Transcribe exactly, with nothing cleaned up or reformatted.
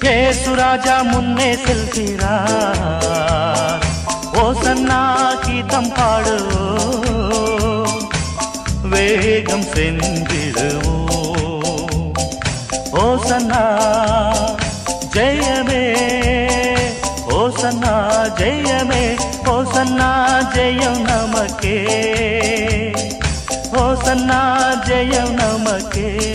ஏசுராஜா முன்னே செல்கிறார், ஓசன்னா கீதம் பாடுவோம், வேகம் சென்றிடுவோம். ஓசன்னா ஜெயமே, ஓசன்னா ஜெயமே, ஓசன்னா ஜெயம் நமக்கே, ஓசன்னா ஜெயம் நமக்கே.